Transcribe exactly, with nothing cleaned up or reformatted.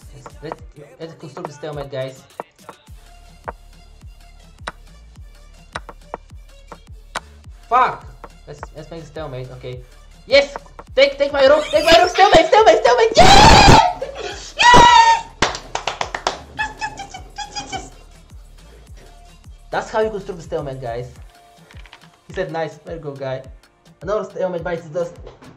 Let's, let's, let's construct the stalemate, guys. Fuck! Let's let's make a stalemate. Okay. Yes! Take take my rook! Take my rook! Stalemate! Stalemate! Stalemate! Yes! Yes! That's how you construct the stalemate, guys. He said, nice. Very good, guy. Another stalemate bites the dust.